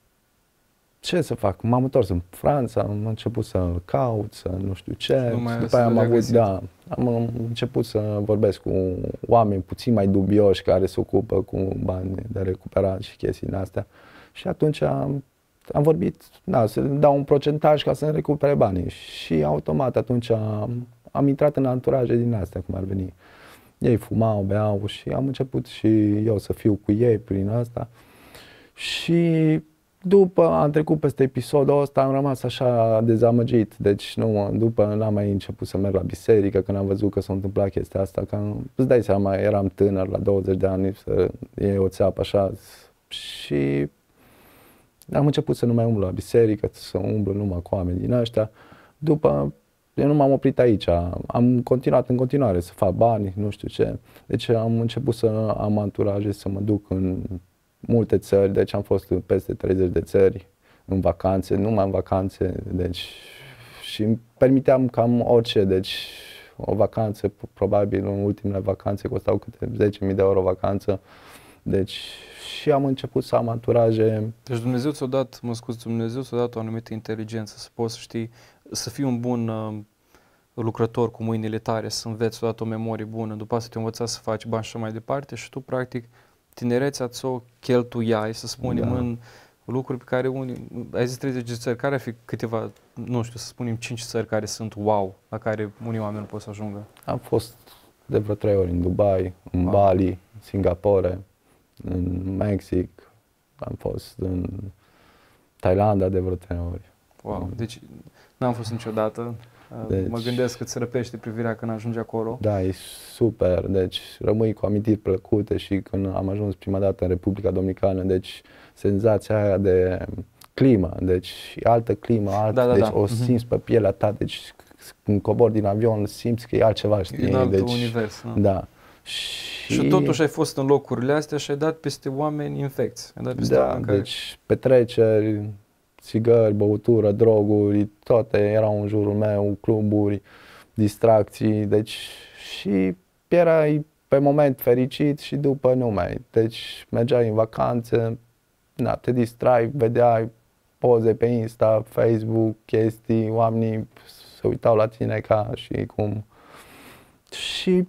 ce să fac? M-am întors în Franța, am început să caut, să nu știu ce. După aia am avut, da, am început să vorbesc cu oameni puțin mai dubioși care se ocupă cu bani de recuperat și chestii din astea. Și atunci am, am vorbit, da, să dau un procentaj ca să-mi recupere banii. Și automat atunci am, am intrat în anturaje din astea, cum ar veni. Ei fumau, beau și am început și eu să fiu cu ei prin asta. Și după am trecut peste episodul ăsta, am rămas așa dezamăgit, deci nu, după n-am mai început să merg la biserică, când am văzut că s-a întâmplat chestia asta, că îți dai seama, eram tânăr, la douăzeci de ani, să iei o țeapă așa și am început să nu mai umblu la biserică, să umblu numai cu oameni din ăștia. După, eu nu m-am oprit aici, am continuat în continuare să fac bani, nu știu ce, deci am început să am anturaje, să mă duc în multe țări, deci am fost în peste treizeci de țări în vacanțe, numai în vacanțe, deci și îmi permiteam cam orice, deci o vacanță, probabil în ultimele vacanțe costau câte zece mii de euro o vacanță, deci și am început să am anturaje. Deci Dumnezeu ți-a dat, mă scuz, Dumnezeu ți-a dat o anumită inteligență, să poți să știi, să fii un bun uh, lucrător cu mâinile tare, să înveți, ți-a dat o memorie bună, după asta te învăța să faci bani și mai departe și tu practic tinerețea ți-o cheltuiai, să spunem, da, în lucruri pe care unii, ai zis treizeci de țări, care ar fi câteva, nu știu, să spunem cinci țări care sunt wow, la care unii oameni nu pot să ajungă? Am fost de vreo trei ori în Dubai, în wow. Bali, Singapore, în Mexic, am fost în Thailanda de vreo trei ori. Wow, deci n-am fost niciodată. Deci, mă gândesc că îți răpește privirea când ajungi acolo. Da, e super, deci rămâi cu amintiri plăcute și când am ajuns prima dată în Republica Dominicană, deci senzația aia de climă, deci altă climă, alt, da, da, deci da. o simți pe pielea ta, deci când cobori din avion simți că e altceva, știi? În altul deci, univers. Nu? Da. Și... și totuși ai fost în locurile astea și ai dat peste oameni infecți. Ai dat peste da, oameni care... deci petreceri, țigări, băutură, droguri, toate erau în jurul meu, cluburi, distracții, deci și erai pe moment fericit și după nu mai. Deci mergeai în vacanțe, na, te distrai, vedeai poze pe Insta, Facebook, chestii, oamenii se uitau la tine ca și cum. Și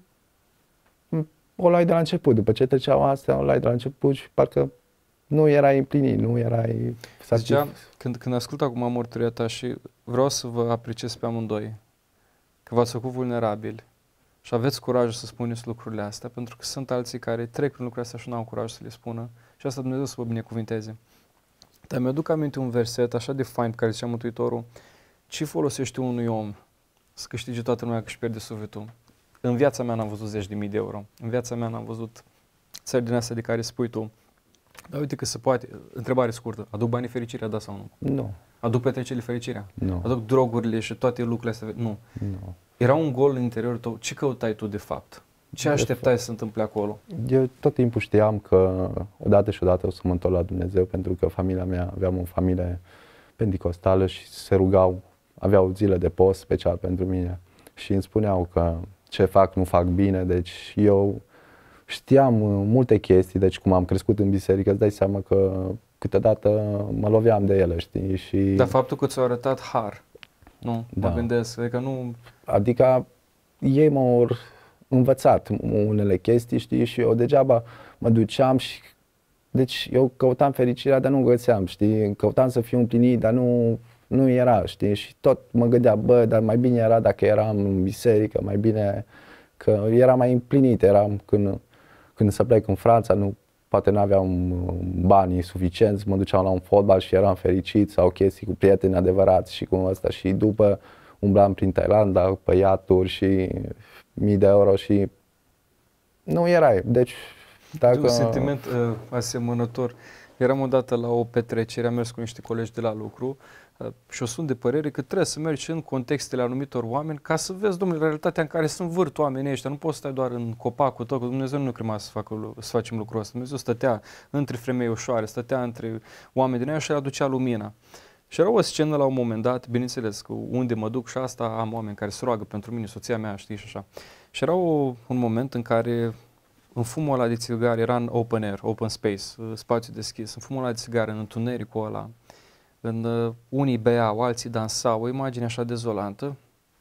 o luai de la început, după ce treceau astea, o luai de la început și parcă nu erai împlinit, nu erai... Zicea, când, când ascult acum mărturia ta și vreau să vă apreciez pe amândoi, că v-ați făcut vulnerabili și aveți curajul să spuneți lucrurile astea, pentru că sunt alții care trec prin lucrurile astea și nu au curaj să le spună și asta Dumnezeu să vă binecuvinteze. Dar mi-aduc aminte un verset așa de fain pe care zicea Mântuitorul: ce folosește unui om să câștige toată lumea că își pierde sufletul? În viața mea n-am văzut zeci de mii de euro, în viața mea n-am văzut țări din astea de care spui tu. Dar uite că se poate, întrebare scurtă, aduc banii fericirea, da sau nu? Nu. Aduc petrecerile fericirea? Nu. Aduc drogurile și toate lucrurile astea? Nu. Nu. Era un gol în interiorul tău, ce căutai tu de fapt? Ce așteptai să se întâmple acolo? Eu tot timpul știam că odată și odată o să mă întorc la Dumnezeu, pentru că familia mea, aveam o familie penticostală și se rugau, aveau zile de post special pentru mine și îmi spuneau că ce fac nu fac bine, deci eu știam multe chestii, deci cum am crescut în biserică, îți dai seama că câteodată mă loveam de ele, știi? Și... Dar faptul că ți-au arătat har Nu, Da. mă gândesc, adică nu... Adică ei m-au învățat unele chestii, știi, și eu degeaba mă duceam și... Deci eu căutam fericirea, dar nu găseam, știi, căutam să fiu împlinit, dar nu, nu era, știi, și tot mă gândeam, bă, dar mai bine era dacă eram în biserică, mai bine că era mai împlinit, eram când, când să plec în Franța, nu, poate nu aveam banii suficienți, mă duceam la un fotbal și eram fericit sau chestii cu prieteni adevărați și cum ăsta și după umblam prin Thailanda pe iaturi și mii de euro și nu era, deci dacă... Un sentiment uh, asemănător. Eram odată la o petrecere, am mers cu niște colegi de la lucru uh, și o sunt de părere că trebuie să mergi în contextele anumitor oameni ca să vezi, domnule, realitatea în care sunt vârt oamenii ăștia. Nu poți să stai doar în copacul tău, că Dumnezeu nu ne crema să, facă, să facem lucrul ăsta. Dumnezeu stătea între femei ușoare, stătea între oameni din aia și aducea lumina. Și era o scenă la un moment dat, bineînțeles, că unde mă duc și asta am oameni care se roagă pentru mine, soția mea, știi, și așa. Și era o, un moment în care în fumul ăla de țigară, era în open air, open space, spațiu deschis, în fumul ăla de țigară, în întunericul ăla, în, uh, unii beau, alții dansau, o imagine așa dezolantă.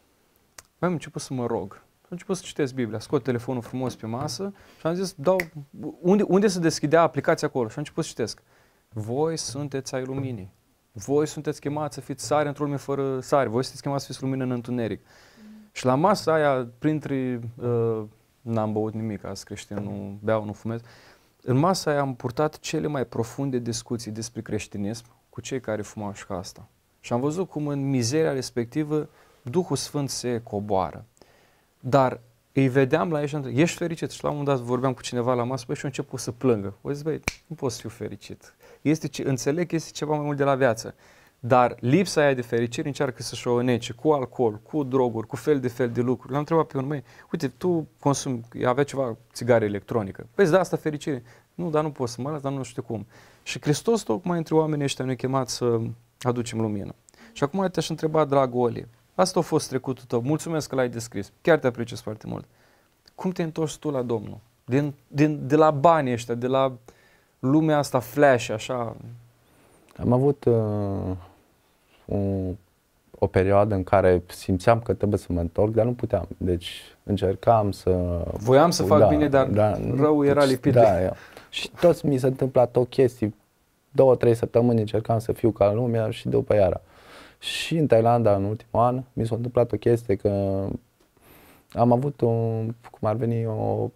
Am început să mă rog, am început să citesc Biblia, scot telefonul frumos pe masă și am zis, dau, unde, unde se deschidea aplicația acolo? Și am început să citesc. Voi sunteți ai luminii, voi sunteți chemați să fiți sare într-o lume fără sare, voi sunteți chemați să fiți lumină în întuneric. Mm. Și la masa aia, printre... Uh, n-am băut nimic, azi creștin, nu beau, nu fumez. În masa aia am purtat cele mai profunde discuții despre creștinism cu cei care fumau și ca asta. Și am văzut cum în mizeria respectivă Duhul Sfânt se coboară. Dar îi vedeam la ei și am zis, ești fericit? Și la un moment dat vorbeam cu cineva la masă, băi, și a început să plângă. O zis, băi, nu pot să fiu fericit. Este ce, înțeleg că este ceva mai mult de la viață. Dar lipsa aia de fericire încearcă să-și o înnece cu alcool, cu droguri, cu fel de fel de lucruri. L-am întrebat pe unul, măi, uite, tu consumi, avea ceva țigară electronică. Păi, da, asta fericire. Nu, dar nu pot să mă las, dar nu știu cum. Și Hristos tocmai între oamenii ăștia ne-a chemat să aducem lumină. Și acum te-aș întreba, dragul Oli, asta a fost trecutul tău, mulțumesc că l-ai descris, chiar te apreciez foarte mult. Cum te întorci tu la Domnul? Din, din, de la banii ăștia, de la lumea asta flash, așa? Am avut uh, o, o perioadă în care simțeam că trebuie să mă întorc, dar nu puteam. Deci încercam să... Voiam să fac da, bine, dar da, rău era lipit. Da, de... Și toți mi s-a întâmplat o chestie, două, trei săptămâni încercam să fiu ca lumea și după iară. Și în Thailanda, în ultimul an, mi s-a întâmplat o chestie că am avut un, cum ar veni, o,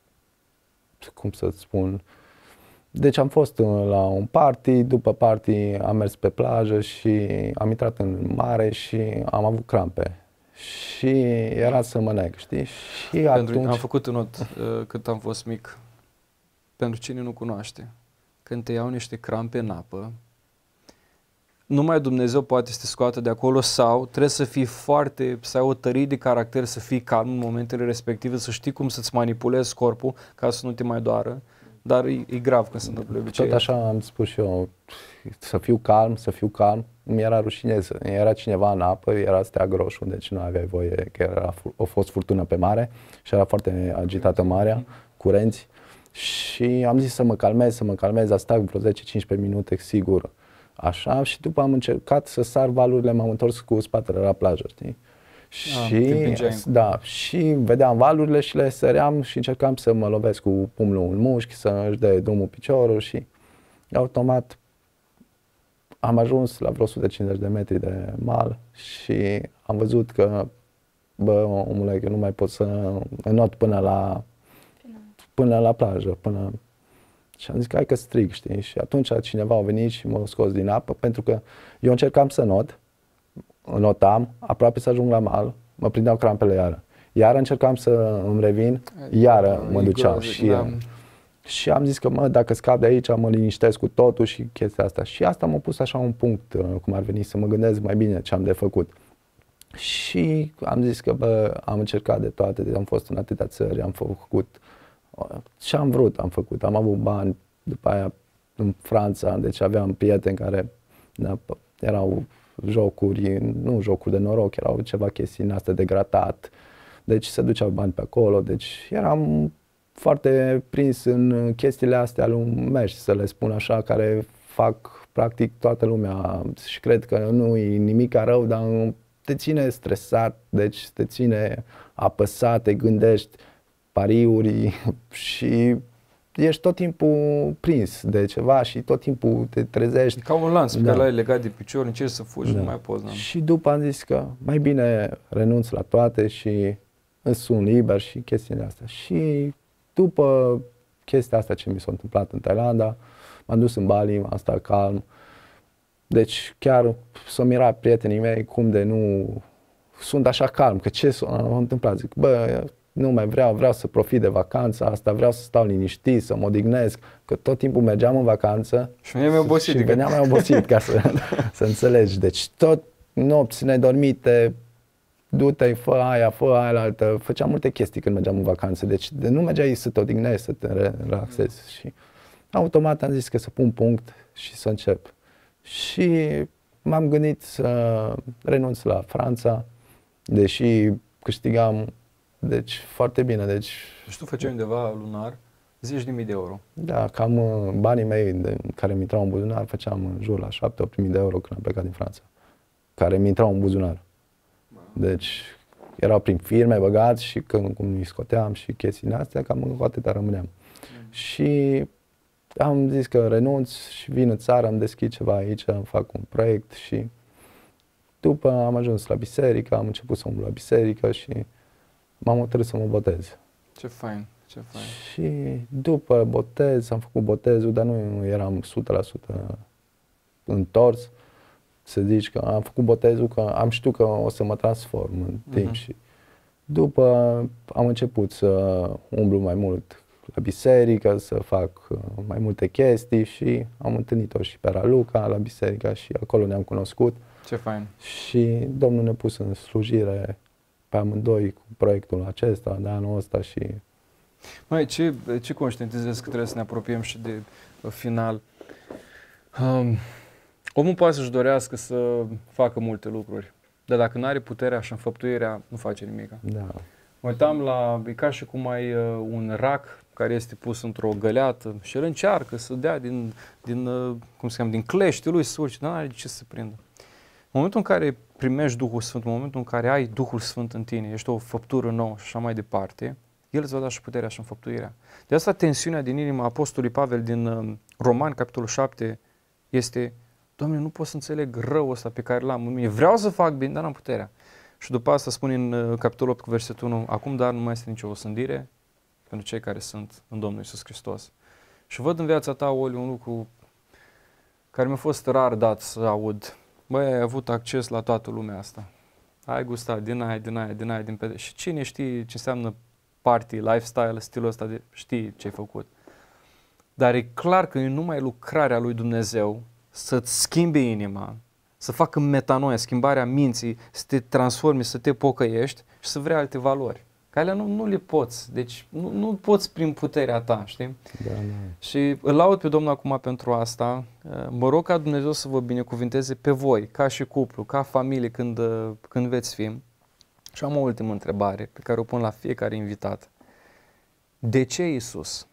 cum să spun, deci am fost la un party, după party am mers pe plajă și am intrat în mare și am avut crampe. Și era să mă nec, știi? Și Pentru, atunci... am făcut un not uh, când am fost mic. Pentru cine nu cunoaște, când te iau niște crampe în apă, numai Dumnezeu poate să te scoată de acolo sau trebuie să fii foarte, să ai o tărie de caracter, să fii calm în momentele respective, să știi cum să-ți manipulezi corpul ca să nu te mai doară. Dar e, e grav când se întâmplă obicei. Tot așa am spus și eu, să fiu calm, să fiu calm. Mi era rușine, era cineva în apă, era steag roșu, deci nu aveai voie, că era, a fost furtună pe mare și era foarte agitată marea, curenți. Și am zis să mă calmez, să mă calmez, dar stag vreo zece cincisprezece minute, sigur, așa. Și după am încercat să sar valurile, m-am întors cu spatele la plajă, știi? Și, da, și vedeam valurile și le săream și încercam să mă lovesc cu pumnul în mușchi, să își dea drumul piciorul și automat am ajuns la vreo o sută cincizeci de metri de mal și am văzut că, bă, omule, că nu mai pot să înot până la, până la plajă, până... Și am zis că hai că strig, știi? Și atunci cineva a venit și m-a scos din apă pentru că eu încercam să not. Notam, aproape să ajung la mal, mă prindeau crampele iară. Iară încercam să îmi revin, iară mă duceau. Și, da. și am zis că, mă, dacă scap de aici, mă liniștesc cu totul și chestia asta. Și asta m-a pus așa un punct, cum ar veni, să mă gândesc mai bine ce am de făcut. Și am zis că, bă, am încercat de toate, am fost în atâtea țări, am făcut ce am vrut, am făcut. Am avut bani, după aia în Franța, deci aveam prieteni care da, erau jocuri, nu jocuri de noroc, erau ceva chestii astea de gratat, deci se duceau bani pe acolo, deci eram foarte prins în chestiile astea lumești, să le spun așa, care fac practic toată lumea și cred că nu e nimic rău, dar te ține stresat, deci te ține apăsat, te gândești pariuri și ești tot timpul prins de ceva și tot timpul te trezești. E ca un lanț pe Da. care l-ai legat de picior, încerci să fugi, Da. nu mai poți. Da. Și după am zis că mai bine renunț la toate și îți sun liber și chestiile astea. Și după chestia asta ce mi s-a întâmplat în Thailanda, m-am dus în Bali, am stat calm. Deci chiar s-au mirat prietenii mei cum de nu sunt așa calm, că ce s-a întâmplat? Zic, bă, nu mai vreau, vreau să profit de vacanța asta, vreau să stau liniștit, să mă odihnesc, că tot timpul mergeam în vacanță Și veneam mai obosit. și adică- veneam mai obosit, ca să, să înțelegi. Deci tot nopți nedormite, du-te, fă aia, fă aia la altă. Făceam multe chestii când mergeam în vacanță, deci de nu mergeai să te odihnești, să te relaxezi. Și automat am zis că să pun punct și să încep. Și m-am gândit să renunț la Franța, deși câștigam deci foarte bine, deci Deci tu făceai undeva lunar zeci de mii de euro. da, cam uh, banii mei de, care mi intrau în buzunar făceam în jur la șapte opt mii de euro când am plecat din Franța, care mi intrau în buzunar. Deci erau prin firme băgați și când cum îi scoteam și chestiile astea, cam cu atâta rămâneam. Mm. Și am zis că renunț și vin în țară, am deschid ceva aici, îmi fac un proiect și după am ajuns la biserică, am început să umblu la biserică și m-am hotărât să mă botez. Ce fain, ce fain. Și după botez, am făcut botezul, dar nu eram o sută la sută întors. Să zici că am făcut botezul, că am știut că o să mă transform în timp. Mhm. Și după am început să umblu mai mult la biserică, să fac uh, mai multe chestii și am întâlnit-o și pe Raluca la biserică și acolo ne-am cunoscut. Ce fain. Și Domnul ne-a pus în slujire pe amândoi cu proiectul acesta de anul ăsta și Mai ce, ce conștientizezi că trebuie să ne apropiem și de uh, final? Um, omul poate să-și dorească să facă multe lucruri, dar dacă nu are puterea și înfăptuirea, nu face nimic. da. Mă uitam la, e ca și cum ai uh, un rac care este pus într-o găleată și el încearcă să dea din, din uh, cum se cheamă, din clești lui să urce, dar nu are de ce să se prindă. În momentul în care primești Duhul Sfânt, în momentul în care ai Duhul Sfânt în tine, ești o făptură nouă și așa mai departe, El îți va da și puterea și înfăptuirea. De asta tensiunea din inima Apostolului Pavel din uh, Romani, capitolul șapte, este: Doamne, nu pot să înțeleg răul ăsta pe care l-am în mine. Vreau să fac bine, dar n-am puterea. Și după asta spune în uh, capitolul opt cu versetul unu: acum dar nu mai este nicio osândire pentru cei care sunt în Domnul Iisus Hristos. Și văd în viața ta, Oli, un lucru care mi-a fost rar dat să aud. Băi, ai avut acces la toată lumea asta. Ai gustat din aia, din aia, din aia, din pe... Și cine știe ce înseamnă party, lifestyle, stilul ăsta, de... știi ce ai făcut. Dar e clar că e numai lucrarea lui Dumnezeu să-ți schimbe inima, să facă metanoia, schimbarea minții, să te transformi, să te pocăiești și să vrei alte valori. Că alea nu, nu le poți, deci nu, nu poți prin puterea ta, știi? Da, da. Și îl laud pe Domnul acum pentru asta. Mă rog ca Dumnezeu să vă binecuvinteze pe voi, ca și cuplu, ca familie, când, când veți fi. Și am o ultimă întrebare pe care o pun la fiecare invitat. De ce Iisus?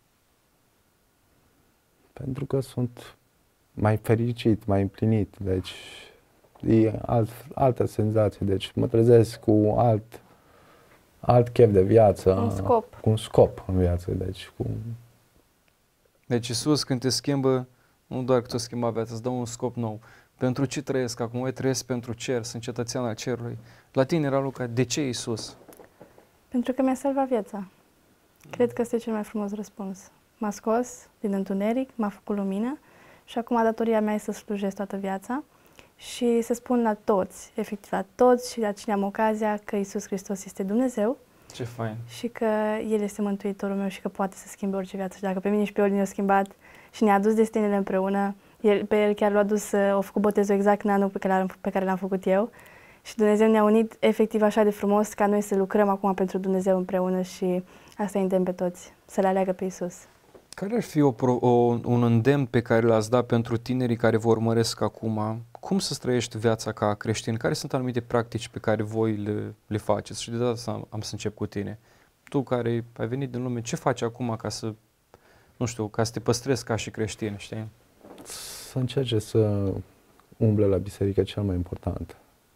Pentru că sunt mai fericit, mai împlinit, deci e alt, altă senzație, deci mă trezesc cu alt, alt chef de viață. Un scop. Cu un scop în viață, deci cu... Deci Iisus, când te schimbă, nu doar că te-a schimbat viața, îți dă un scop nou. Pentru ce trăiesc acum? Eu trăiesc pentru cer, sunt cetățean al cerului. La tine, Raluca, de ce Iisus? Pentru că mi-a salvat viața. Cred că este cel mai frumos răspuns. M-a scos din întuneric, m-a făcut lumină și acum datoria mea este să slujesc toată viața și să spun la toți, efectiv la toți și la cine am ocazia, că Iisus Hristos este Dumnezeu Ce fain! și că El este Mântuitorul meu și că poate să schimbe orice viață. Și dacă pe mine și pe Oli ne-a schimbat și ne-a adus destinele împreună, el, pe El chiar l-a dus, a făcut botezul exact în anul pe care, l-am, pe care l-am făcut eu. Și Dumnezeu ne-a unit efectiv așa de frumos ca noi să lucrăm acum pentru Dumnezeu împreună și asta îi îndemn pe toți, să le aleagă pe Iisus. Care ar fi o, pro, o, un îndemn pe care l-ați dat pentru tinerii care vă urmăresc acum? Cum să trăiești viața ca creștin? Care sunt anumite practici pe care voi le, le faceți? Și de data asta am să încep cu tine. Tu care ai venit din lume, ce faci acum ca să, nu știu, ca să te păstrezi ca și creștin, știi? Să încerce să umble la biserică cel mai important.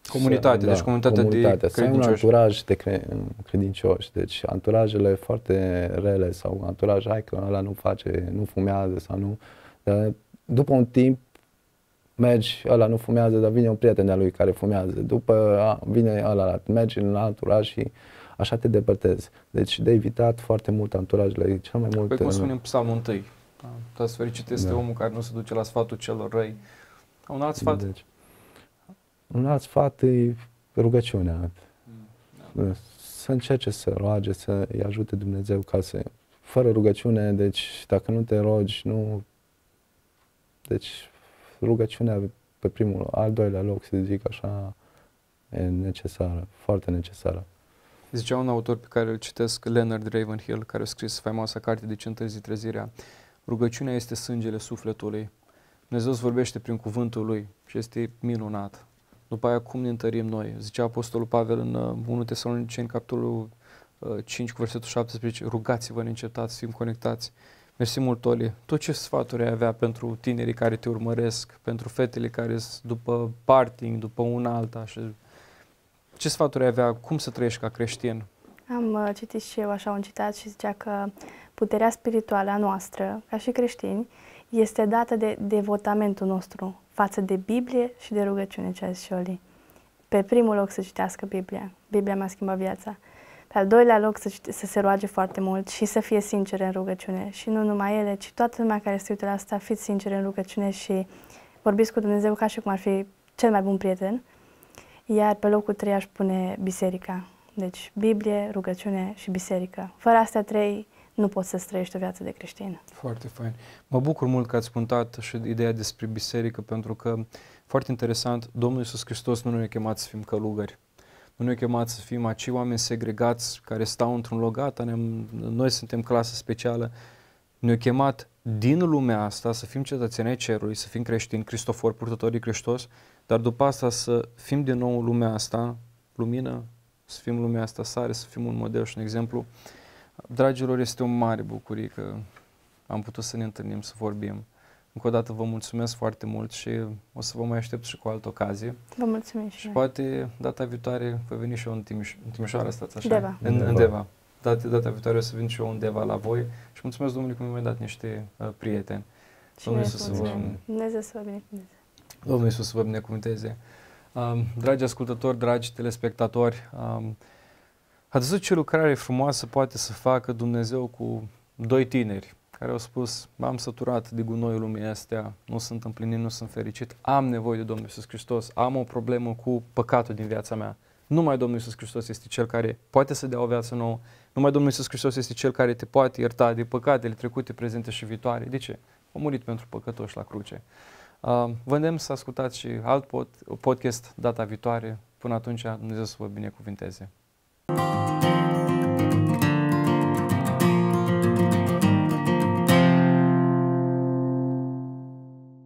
Comunitate, să, deci comunitatea, comunitatea de să ai un credincioși. anturaj de cre, credincioși. Deci anturajele foarte rele sau anturaj, hai că ăla nu face, nu fumează sau nu. Dar după un timp mergi, ăla nu fumează, dar vine un prieten de-a lui care fumează. După a, vine ăla, mergi în anturaj și așa te depărtezi. Deci de evitat foarte mult anturajele, cel mai mult... Păi cum spune în Psalmul întâi, Tatăl fericit este da. omul care nu se duce la sfatul celor răi. Un alt sfat? Deci, un alt sfat e rugăciunea. Da. Să încerce să roage, să îi ajute Dumnezeu ca să... Fără rugăciune, deci dacă nu te rogi, nu... Deci rugăciunea pe primul, al doilea loc, să zic așa, e necesară, foarte necesară. Zicea un autor pe care îl citesc, Leonard Ravenhill, care a scris faimoasa carte de Întârzi trezirea. Rugăciunea este sângele sufletului. Dumnezeu îți vorbește prin cuvântul Lui și este minunat. După aia, cum ne întărim noi? Zicea Apostolul Pavel în uh, unu Tesaloniceni, capitolul uh, cinci, cu versetul șaptesprezece, rugați-vă neîncetați, fim conectați. Mersi mult, Toli. Tu ce sfaturi ai avea pentru tinerii care te urmăresc, pentru fetele care sunt după parting, după una alta? Și ce sfaturi ai avea? Cum să trăiești ca creștin? Am uh, citit și eu așa un citat și zicea că puterea spirituală a noastră, ca și creștini, este dată de devotamentul nostru față de Biblie și de rugăciune, ce a zis și Oli. Pe primul loc să citească Biblia. Biblia mi-a schimbat viața. Pe al doilea loc să, să se roage foarte mult și să fie sincere în rugăciune. Și nu numai ele, ci toată lumea care se uită la asta, fiți sincere în rugăciune și vorbiți cu Dumnezeu ca și cum ar fi cel mai bun prieten. Iar pe locul trei aș pune biserica. Deci Biblie, rugăciune și biserică. Fără astea trei nu poți să trăiești o viață de creștin. Foarte fain. Mă bucur mult că ați spuntat și ideea despre biserică, pentru că, foarte interesant, Domnul Iisus Hristos nu ne-a chemat să fim călugări. Nu ne-a chemat să fim acei oameni segregați care stau într-un loc, gata, noi suntem clasă specială. Ne-a chemat din lumea asta să fim cetățeni ai cerului, să fim creștini, cristofori, purtătorii Hristos, dar după asta să fim din nou în lumea asta, lumină, să fim lumea asta sare, să fim un model și un exemplu. Dragilor, este o mare bucurie că am putut să ne întâlnim, să vorbim. Încă o dată vă mulțumesc foarte mult și o să vă mai aștept și cu altă ocazie. Vă mulțumim și Și noi. Poate data viitoare voi veni și eu în, Timiș- în Timișoara, stați așa? Deva. În, în Deva. Data, data viitoare o să vin și eu în Deva la voi și mulțumesc Domnului că mi-a dat niște uh, prieteni. Și Domnul noi Iisus îți să vă, mulțumim. Dumnezeu să vă binecuvânteze. Domnul Iisus să vă binecuvânteze. Um, dragi ascultători, dragi telespectatori, um, ați văzut ce lucrare frumoasă poate să facă Dumnezeu cu doi tineri care au spus, m-am săturat de gunoiul lumii astea, nu sunt împlinit, nu sunt fericit, am nevoie de Domnul Iisus Hristos, am o problemă cu păcatul din viața mea. Numai Domnul Iisus Hristos este Cel care poate să dea o viață nouă, numai Domnul Iisus Hristos este Cel care te poate ierta de păcatele trecute, prezente și viitoare. De ce? A murit pentru păcătoși la cruce. Uh, vă îndemn să ascultați și alt pod, podcast data viitoare. Până atunci, Dumnezeu să vă binecuvinteze.